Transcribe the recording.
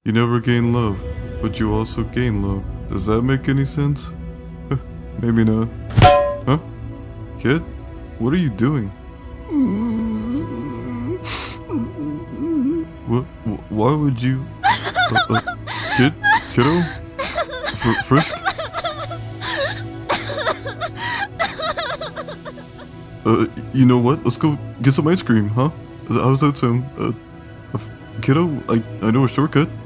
You never gain love, but you also gain love. Does that make any sense? Maybe not. Huh? Kid? What are you doing? What? Why would you? Kiddo? Frisk? You know what? Let's go get some ice cream, huh? How does that sound? Kiddo, I know a shortcut.